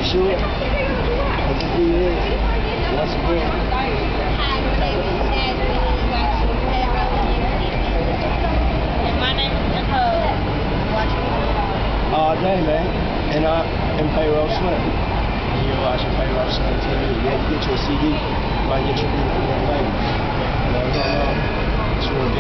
sure? I'll just be here. Once again. Hi, my name is Jasmine. You watching Payroll TV. And my name is Nicole. Watching All day, man. And I'm Payroll Slim. And you're watching Payroll Slim TV. Yeah, you get your CD, you might get your beautiful young lady. You know, it's real